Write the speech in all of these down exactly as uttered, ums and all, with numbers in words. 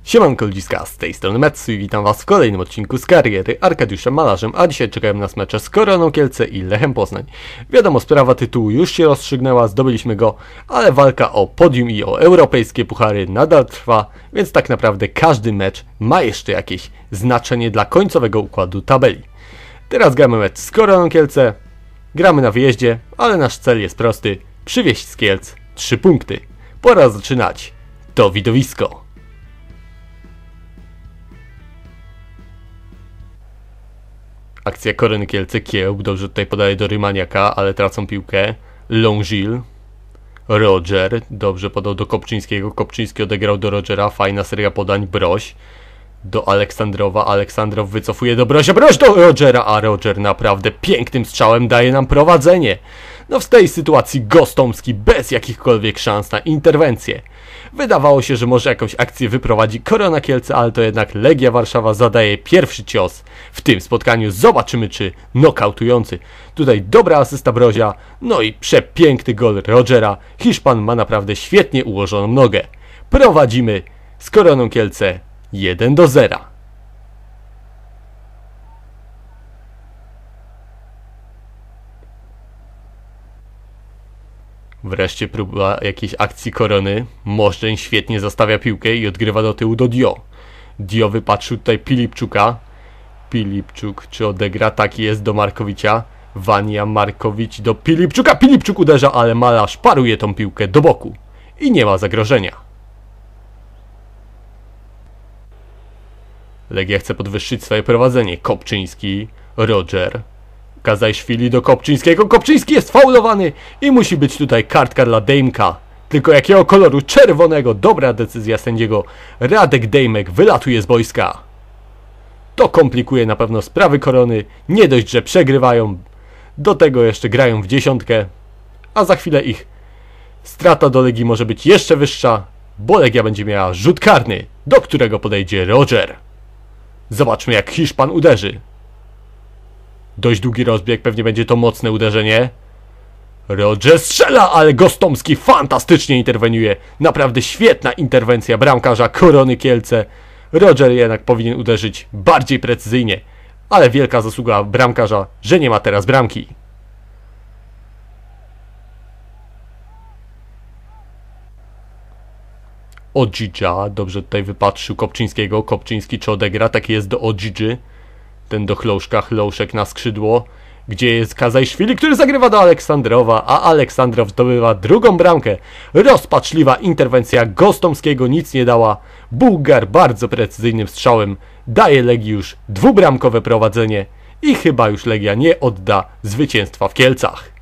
Siemanko ludziska, z tej strony Metsu i witam was w kolejnym odcinku z kariery Arkadiuszem Malarzem, a dzisiaj czekają nas mecze z Koroną Kielce i Lechem Poznań. Wiadomo, sprawa tytułu już się rozstrzygnęła, zdobyliśmy go, ale walka o podium i o europejskie puchary nadal trwa, więc tak naprawdę każdy mecz ma jeszcze jakieś znaczenie dla końcowego układu tabeli. Teraz gramy mecz z Koroną Kielce, gramy na wyjeździe, ale nasz cel jest prosty, przywieźć z Kielc trzy punkty. Pora zaczynać to widowisko. Akcja Korony Kielce, Kiełb, dobrze tutaj podaje do Rymaniaka, ale tracą piłkę. Longil, Roger, dobrze podał do Kopczyńskiego, Kopczyński odegrał do Rogera, fajna seria podań, Broś do Aleksandrowa, Aleksandrow wycofuje do Brosia, Broś do Rogera, a Roger naprawdę pięknym strzałem daje nam prowadzenie. No w tej sytuacji Gostomski bez jakichkolwiek szans na interwencję. Wydawało się, że może jakąś akcję wyprowadzi Korona Kielce, ale to jednak Legia Warszawa zadaje pierwszy cios w tym spotkaniu. Zobaczymy, czy nokautujący. Tutaj dobra asysta Brozia, no i przepiękny gol Rogera. Hiszpan ma naprawdę świetnie ułożoną nogę. Prowadzimy z Koroną Kielce jeden do zera. Wreszcie próba jakiejś akcji Korony. Możdżeń świetnie zostawia piłkę i odgrywa do tyłu do Dio. Dio wypatrzył tutaj Pilipczuka. Pilipczuk czy odegra? Tak jest, do Markowicia. Wania, Markowicz do Pilipczuka. Pilipczuk uderza, ale Malarz paruje tą piłkę do boku. I nie ma zagrożenia. Legia chce podwyższyć swoje prowadzenie. Kopczyński, Roger. Kazajszwili do Kopczyńskiego, Kopczyński jest faulowany i musi być tutaj kartka dla Dejmka. Tylko jakiego koloru? Czerwonego. Dobra decyzja sędziego. Radek Dejmek wylatuje z boiska. To komplikuje na pewno sprawy Korony. Nie dość, że przegrywają, do tego jeszcze grają w dziesiątkę, a za chwilę ich strata do Legii może być jeszcze wyższa, bo Legia będzie miała rzut karny, do którego podejdzie Roger. Zobaczmy, jak Hiszpan uderzy. Dość długi rozbieg, pewnie będzie to mocne uderzenie. Roger strzela, ale Gostomski fantastycznie interweniuje. Naprawdę świetna interwencja bramkarza Korony Kielce. Roger jednak powinien uderzyć bardziej precyzyjnie, ale wielka zasługa bramkarza, że nie ma teraz bramki. Odzidża, dobrze tutaj wypatrzył Kopczyńskiego. Kopczyński czy odegra? Tak jest, do Odzidży. Ten do Chlouszka, Chlouszek na skrzydło, gdzie jest Kazajszwili, który zagrywa do Aleksandrowa, a Aleksandrow zdobywa drugą bramkę. Rozpaczliwa interwencja Gostomskiego nic nie dała. Bułgar bardzo precyzyjnym strzałem daje Legii już dwubramkowe prowadzenie i chyba już Legia nie odda zwycięstwa w Kielcach.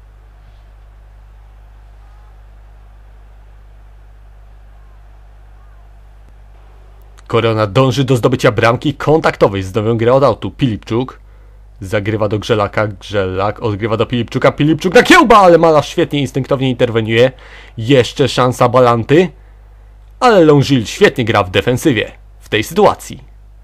Korona dąży do zdobycia bramki kontaktowej. Znowu grę od autu. Pilipczuk zagrywa do Grzelaka. Grzelak odgrywa do Pilipczuka. Pilipczuk na Kiełba, ale Malarz świetnie, instynktownie interweniuje. Jeszcze szansa Balanty, ale Longil świetnie gra w defensywie w tej sytuacji.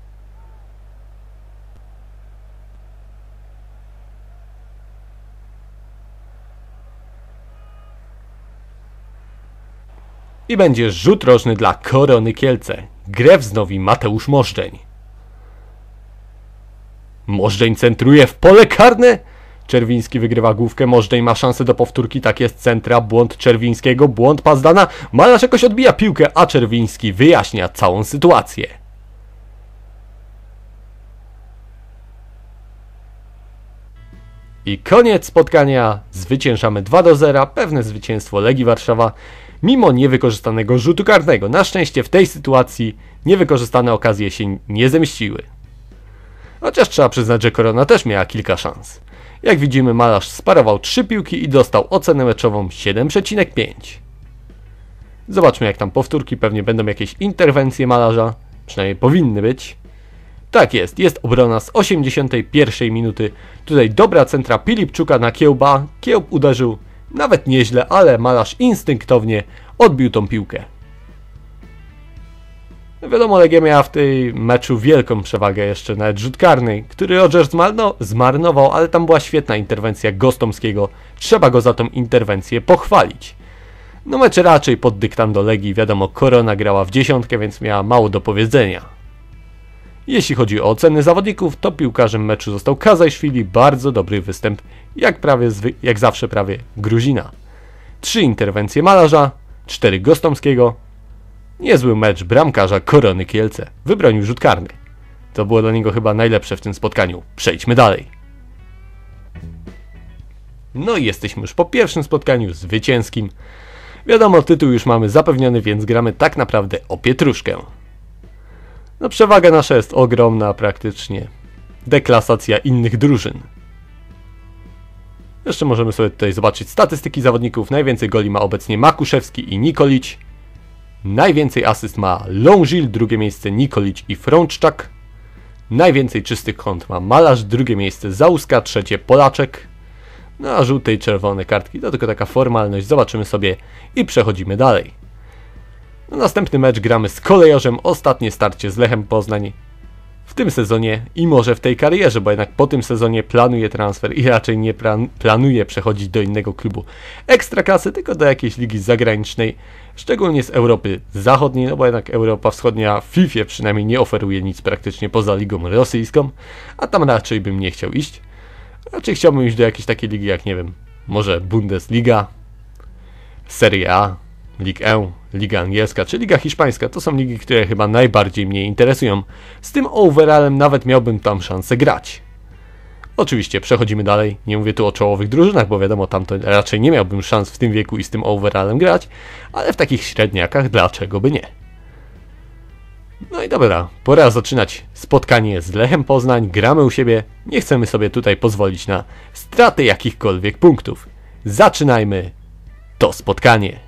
I będzie rzut rożny dla Korony Kielce. Grę wznowi Mateusz Możdżeń. Możdżeń centruje w pole karne. Czerwiński wygrywa główkę. Możdżeń ma szansę do powtórki. Tak jest, centra. Błąd Czerwińskiego. Błąd Pazdana. Malarz jakoś odbija piłkę, a Czerwiński wyjaśnia całą sytuację. I koniec spotkania. Zwyciężamy dwa do zera. Pewne zwycięstwo Legii Warszawa, mimo niewykorzystanego rzutu karnego. Na szczęście w tej sytuacji niewykorzystane okazje się nie zemściły. Chociaż trzeba przyznać, że Korona też miała kilka szans. Jak widzimy, Malarz sparował trzy piłki i dostał ocenę meczową siedem przecinek pięć. Zobaczmy, jak tam powtórki. Pewnie będą jakieś interwencje Malarza. Przynajmniej powinny być. Tak jest, jest obrona z osiemdziesiątej pierwszej minuty. Tutaj dobra centra Pilipczuka na Kiełba. Kiełb uderzył nawet nieźle, ale Malarz instynktownie odbił tą piłkę. No wiadomo, Legia miała w tej meczu wielką przewagę, jeszcze nawet rzut karny, który Roger zmarno, zmarnował, ale tam była świetna interwencja Gostomskiego. Trzeba go za tą interwencję pochwalić. No mecz raczej pod dyktando Legii, wiadomo, Korona grała w dziesiątkę, więc miała mało do powiedzenia. Jeśli chodzi o oceny zawodników, to piłkarzem meczu został Kazajszwili, bardzo dobry występ, jak, prawie, jak zawsze prawie Gruzina. Trzy interwencje Malarza, cztery Gostomskiego. Niezły mecz bramkarza Korony Kielce, wybronił rzut karny. To było dla niego chyba najlepsze w tym spotkaniu. Przejdźmy dalej. No i jesteśmy już po pierwszym spotkaniu zwycięskim. Wiadomo, tytuł już mamy zapewniony, więc gramy tak naprawdę o pietruszkę. No przewaga nasza jest ogromna praktycznie. Deklasacja innych drużyn. Jeszcze możemy sobie tutaj zobaczyć statystyki zawodników. Najwięcej goli ma obecnie Makuszewski i Nikolić. Najwięcej asyst ma Longil, drugie miejsce Nikolić i Frączczak. Najwięcej czystych kąt ma Malarz, drugie miejsce Załuska, trzecie Polaczek. No a żółte i czerwone kartki to tylko taka formalność, zobaczymy sobie i przechodzimy dalej. No, następny mecz gramy z Kolejorzem, ostatnie starcie z Lechem Poznań w tym sezonie i może w tej karierze, bo jednak po tym sezonie planuje transfer i raczej nie plan planuje przechodzić do innego klubu ekstraklasy, tylko do jakiejś ligi zagranicznej, szczególnie z Europy Zachodniej, no bo jednak Europa Wschodnia w FIFA przynajmniej nie oferuje nic praktycznie poza ligą rosyjską, a tam raczej bym nie chciał iść. Raczej chciałbym iść do jakiejś takiej ligi jak, nie wiem, może Bundesliga, Serie A, Ligue jeden, Liga Angielska czy Liga Hiszpańska. To są ligi, które chyba najbardziej mnie interesują. Z tym overallem nawet miałbym tam szansę grać. Oczywiście przechodzimy dalej. Nie mówię tu o czołowych drużynach, bo wiadomo, tam to raczej nie miałbym szans w tym wieku i z tym overallem grać, ale w takich średniakach dlaczego by nie? No i dobra, pora zaczynać spotkanie z Lechem Poznań. Gramy u siebie. Nie chcemy sobie tutaj pozwolić na stratę jakichkolwiek punktów. Zaczynajmy to spotkanie.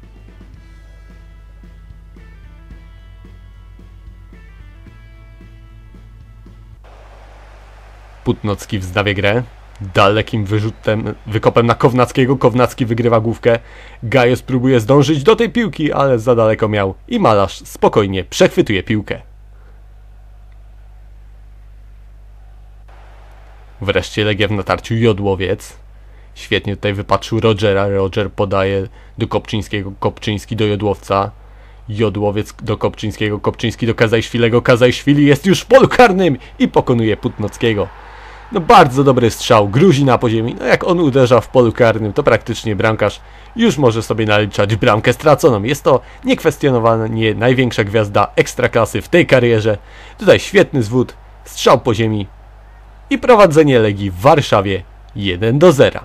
Putnocki wznawia grę. Dalekim wyrzutem, wykopem na Kownackiego. Kownacki wygrywa główkę. Gajos próbuje zdążyć do tej piłki, ale za daleko miał i Malarz spokojnie przechwytuje piłkę. Wreszcie Legia w natarciu Jodłowiec. Świetnie tutaj wypatrzył Rogera. Roger podaje do Kopczyńskiego. Kopczyński do Jodłowca. Jodłowiec do Kopczyńskiego. Kopczyński do Kazajszwilego. Kazajszwili jest już w polu karnym i pokonuje Putnockiego. No bardzo dobry strzał, Gruzina po ziemi. No jak on uderza w polu karnym, to praktycznie bramkarz już może sobie naliczać bramkę straconą. Jest to niekwestionowanie największa gwiazda ekstraklasy w tej karierze. Tutaj świetny zwód, strzał po ziemi i prowadzenie Legii w Warszawie jeden do zera.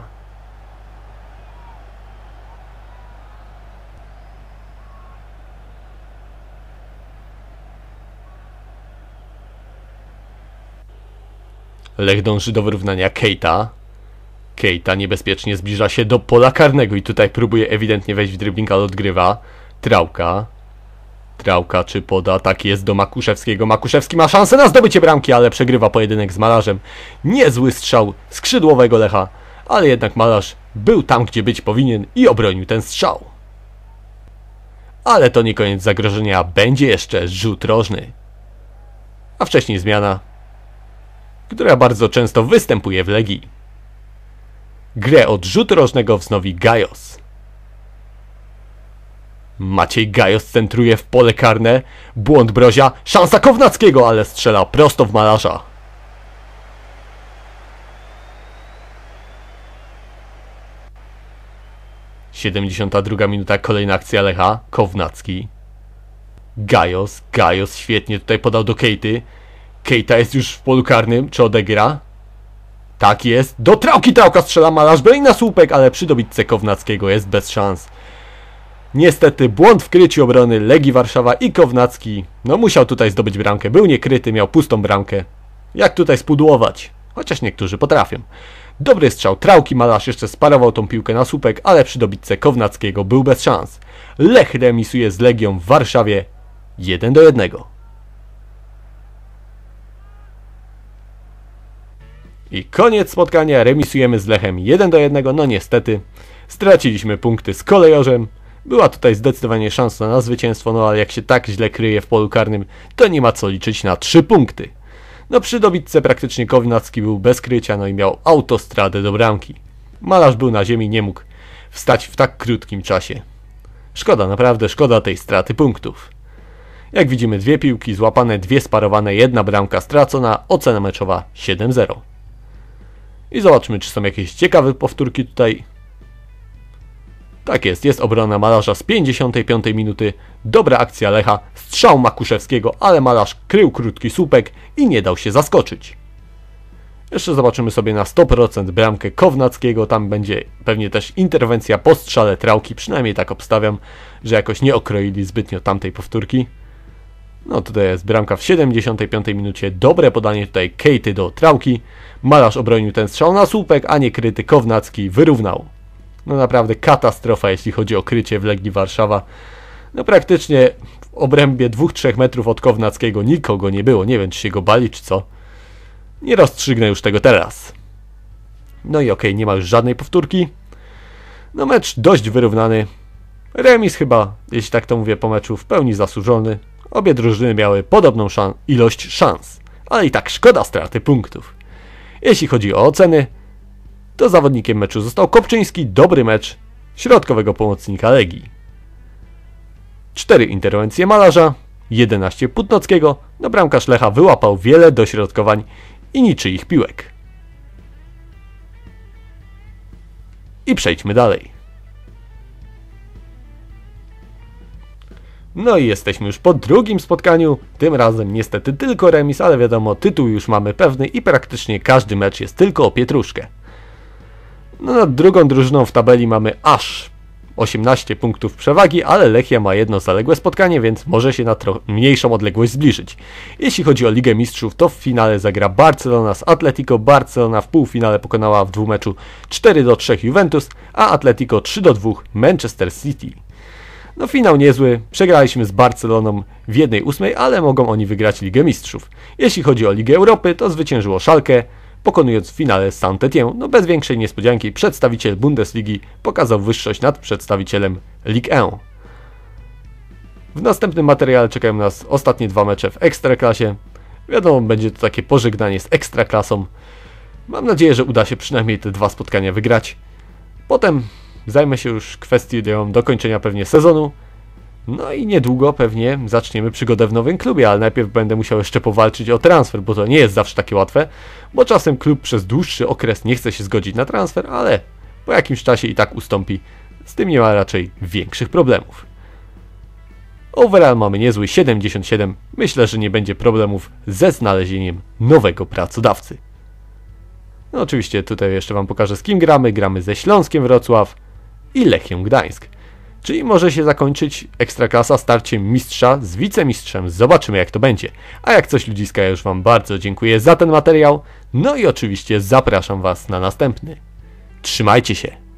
Lech dąży do wyrównania. Keita. Keita niebezpiecznie zbliża się do pola karnego i tutaj próbuje ewidentnie wejść w dribbling, ale odgrywa. Trałka. Trałka czy poda? Tak jest, do Makuszewskiego. Makuszewski ma szansę na zdobycie bramki, ale przegrywa pojedynek z Malarzem. Niezły strzał skrzydłowego Lecha, ale jednak Malarz był tam, gdzie być powinien i obronił ten strzał. Ale to nie koniec zagrożenia, będzie jeszcze rzut rożny. A wcześniej zmiana, która bardzo często występuje w Legii. Grę od rzutu rożnego wznowi Gajos. Maciej Gajos centruje w pole karne. Błąd Brozia. Szansa Kownackiego, ale strzela prosto w Malarza. siedemdziesiąta druga minuta, kolejna akcja Lecha. Kownacki. Gajos. Gajos świetnie tutaj podał do Keity. Keita jest już w polu karnym. Czy odegra? Tak jest. Do Trałki. Trałka strzela. Malarz broni na słupek, ale przy dobitce Kownackiego jest bez szans. Niestety błąd w kryciu obrony Legii Warszawa i Kownacki no musiał tutaj zdobyć bramkę. Był niekryty, miał pustą bramkę. Jak tutaj spudłować? Chociaż niektórzy potrafią. Dobry strzał Trałki. Malarz jeszcze sparował tą piłkę na słupek, ale przy dobitce Kownackiego był bez szans. Lech remisuje z Legią w Warszawie jeden do jednego. I koniec spotkania, remisujemy z Lechem jeden do jednego, no niestety straciliśmy punkty z Kolejorzem. Była tutaj zdecydowanie szansa na zwycięstwo, no ale jak się tak źle kryje w polu karnym, to nie ma co liczyć na trzy punkty. No przy dobitce praktycznie Kownacki był bez krycia, no i miał autostradę do bramki. Malarz był na ziemi, nie mógł wstać w tak krótkim czasie. Szkoda, naprawdę szkoda tej straty punktów. Jak widzimy, dwie piłki złapane, dwie sparowane, jedna bramka stracona, ocena meczowa siedem zero. I zobaczmy, czy są jakieś ciekawe powtórki tutaj. Tak jest, jest obrona Malarza z pięćdziesiątej piątej minuty, dobra akcja Lecha, strzał Makuszewskiego, ale Malarz krył krótki słupek i nie dał się zaskoczyć. Jeszcze zobaczymy sobie na sto procent bramkę Kownackiego, tam będzie pewnie też interwencja po strzale Trałki, przynajmniej tak obstawiam, że jakoś nie okroili zbytnio tamtej powtórki. No tutaj jest bramka w siedemdziesiątej piątej minucie, dobre podanie tutaj Kejty do Trałki, Malarz obronił ten strzał na słupek, a nie kryty Kownacki wyrównał. No naprawdę katastrofa, jeśli chodzi o krycie w Legii Warszawa. No praktycznie w obrębie dwóch trzech metrów od Kownackiego nikogo nie było, nie wiem czy się go bali czy co. Nie rozstrzygnę już tego teraz. No i okej, okay, nie ma już żadnej powtórki. No mecz dość wyrównany. Remis chyba, jeśli tak to mówię po meczu, w pełni zasłużony. Obie drużyny miały podobną szan ilość szans, ale i tak szkoda straty punktów. Jeśli chodzi o oceny, to zawodnikiem meczu został Kopczyński, dobry mecz środkowego pomocnika Legii. cztery interwencje Malarza, jedenaście Putnockiego, no bramkarz Lecha wyłapał wiele dośrodkowań i niczyich piłek. I przejdźmy dalej. No i jesteśmy już po drugim spotkaniu, tym razem niestety tylko remis, ale wiadomo, tytuł już mamy pewny i praktycznie każdy mecz jest tylko o pietruszkę. No nad drugą drużyną w tabeli mamy aż osiemnaście punktów przewagi, ale Lechia ma jedno zaległe spotkanie, więc może się na trochę mniejszą odległość zbliżyć. Jeśli chodzi o Ligę Mistrzów, to w finale zagra Barcelona z Atletico. Barcelona w półfinale pokonała w dwumeczu cztery do trzech Juventus, a Atletico trzy do dwóch Manchester City. No finał niezły, przegraliśmy z Barceloną w jednej ósmej, ale mogą oni wygrać Ligę Mistrzów. Jeśli chodzi o Ligę Europy, to zwyciężyło Schalke, pokonując w finale Saint-Étienne. No bez większej niespodzianki przedstawiciel Bundesligi pokazał wyższość nad przedstawicielem Ligue jeden. W następnym materiale czekają nas ostatnie dwa mecze w Ekstraklasie. Wiadomo, będzie to takie pożegnanie z Ekstraklasą. Mam nadzieję, że uda się przynajmniej te dwa spotkania wygrać. Potem zajmę się już kwestią dokończenia pewnie sezonu. No i niedługo pewnie zaczniemy przygodę w nowym klubie, ale najpierw będę musiał jeszcze powalczyć o transfer, bo to nie jest zawsze takie łatwe, bo czasem klub przez dłuższy okres nie chce się zgodzić na transfer, ale po jakimś czasie i tak ustąpi. Z tym nie ma raczej większych problemów. Overall mamy niezły siedemdziesiąt siedem, myślę, że nie będzie problemów ze znalezieniem nowego pracodawcy. No oczywiście tutaj jeszcze wam pokażę, z kim gramy. Gramy ze Śląskiem Wrocław i Lechią Gdańsk. Czyli może się zakończyć Ekstraklasa starciem mistrza z wicemistrzem. Zobaczymy jak to będzie. A jak coś ludziska, ja już wam bardzo dziękuję za ten materiał. No i oczywiście zapraszam was na następny. Trzymajcie się.